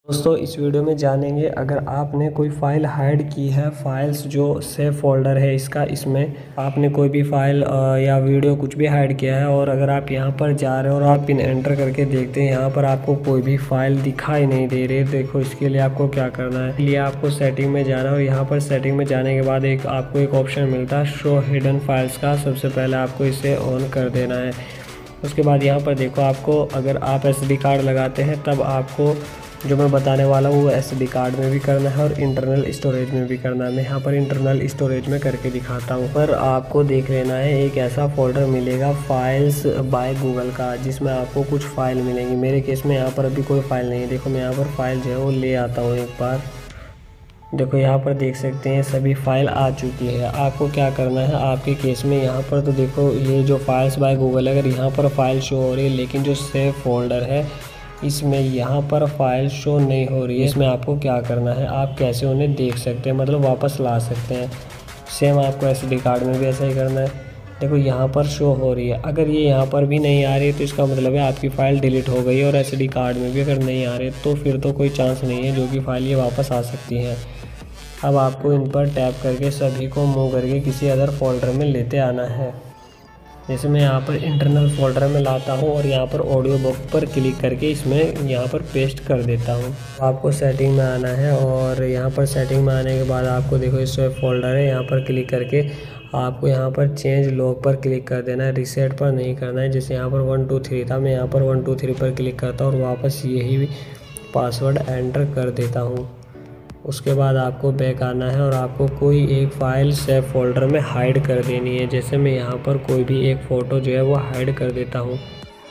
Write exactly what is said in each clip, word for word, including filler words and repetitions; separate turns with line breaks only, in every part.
दोस्तों इस वीडियो में जानेंगे, अगर आपने कोई फ़ाइल हाइड की है, फाइल्स जो सेव फोल्डर है इसका, इसमें आपने कोई भी फाइल या वीडियो कुछ भी हाइड किया है और अगर आप यहां पर जा रहे हो और आप पिन एंटर करके देखते हैं यहां पर आपको कोई भी फाइल दिखाई नहीं दे रही। देखो इसके लिए आपको क्या करना है, लिए आपको सेटिंग में जाना है और यहाँ पर सेटिंग में जाने के बाद एक आपको एक ऑप्शन मिलता है शो हिडन फाइल्स का। सबसे पहले आपको इसे ऑन कर देना है। उसके बाद यहाँ पर देखो, आपको अगर आप एस डी कार्ड लगाते हैं तब आपको जो मैं बताने वाला हूँ वो एस डी कार्ड में भी करना है और इंटरनल स्टोरेज में भी करना है। मैं यहाँ पर इंटरनल स्टोरेज में करके दिखाता हूँ। पर आपको देख लेना है, एक ऐसा फोल्डर मिलेगा फाइल्स बाय गूगल का, जिसमें आपको कुछ फ़ाइल मिलेंगी। मेरे केस में यहाँ पर अभी कोई फ़ाइल नहीं है। देखो मैं यहाँ पर फाइल जो है वो ले आता हूँ एक बार। देखो यहाँ पर देख सकते हैं सभी फाइल आ चुकी है। आपको क्या करना है आपके केस में, यहाँ पर तो देखो ये जो फाइल्स बाय गूगल है, अगर यहाँ पर फाइल शो हो रही है लेकिन जो सेव फोल्डर है इसमें यहाँ पर फाइल शो नहीं हो रही है। इसमें आपको क्या करना है, आप कैसे उन्हें देख सकते हैं, मतलब वापस ला सकते हैं। सेम आपको एस डी कार्ड में भी ऐसा ही करना है। देखो यहाँ पर शो हो रही है, अगर ये यहाँ पर भी नहीं आ रही है तो इसका मतलब है आपकी फ़ाइल डिलीट हो गई है। और एस डी कार्ड में भी अगर नहीं आ रही तो फिर तो कोई चांस नहीं है जो कि फ़ाइल ये वापस आ सकती है। अब आपको इन पर टैप करके सभी को मूव करके किसी अदर फोल्डर में लेते आना है। जैसे मैं यहाँ पर इंटरनल फोल्डर में लाता हूँ और यहाँ पर ऑडियो बुक पर क्लिक करके इसमें यहाँ पर पेस्ट कर देता हूँ। आपको सेटिंग में आना है और यहाँ पर सेटिंग में आने के बाद आपको देखो इस फोल्डर है, यहाँ पर क्लिक करके आपको यहाँ पर चेंज लॉग पर क्लिक कर देना है, रीसेट पर नहीं करना है। जैसे यहाँ पर वन टू थ्री था, मैं यहाँ पर वन टू थ्री पर क्लिक करता हूँ और वापस यही पासवर्ड एंटर कर देता हूँ। उसके बाद आपको बैक आना है और आपको कोई एक फ़ाइल सेव फोल्डर में हाइड कर देनी है। जैसे मैं यहाँ पर कोई भी एक फ़ोटो जो है वो हाइड कर देता हूँ।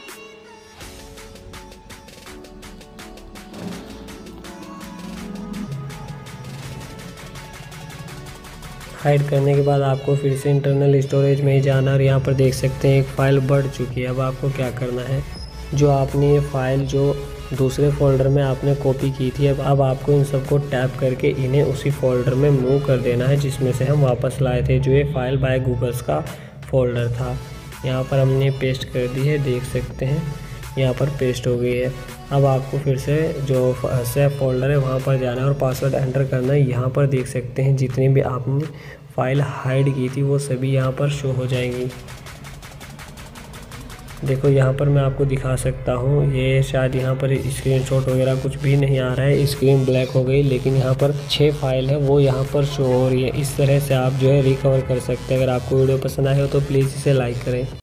हाइड करने के बाद आपको फिर से इंटरनल स्टोरेज में ही जाना और यहाँ पर देख सकते हैं एक फ़ाइल बढ़ चुकी है। अब आपको क्या करना है, जो आपने ये फ़ाइल जो दूसरे फोल्डर में आपने कॉपी की थी, अब अब आपको इन सबको टैप करके इन्हें उसी फोल्डर में मूव कर देना है जिसमें से हम वापस लाए थे, जो ये फाइल बाय गूगल्स का फोल्डर था। यहाँ पर हमने पेस्ट कर दी है, देख सकते हैं यहाँ पर पेस्ट हो गई है। अब आपको फिर से जो सेव फोल्डर है वहाँ पर जाना है और पासवर्ड एंटर करना है। यहाँ पर देख सकते हैं जितनी भी आपने फ़ाइल हाइड की थी वो सभी यहाँ पर शो हो जाएंगी। देखो यहाँ पर मैं आपको दिखा सकता हूँ, ये शायद यहाँ पर स्क्रीनशॉट वगैरह कुछ भी नहीं आ रहा है, स्क्रीन ब्लैक हो गई, लेकिन यहाँ पर छः फाइल है वो यहाँ पर शो हो रही है। इस तरह से आप जो है रिकवर कर सकते हैं। अगर आपको वीडियो पसंद आए हो तो प्लीज़ इसे लाइक करें।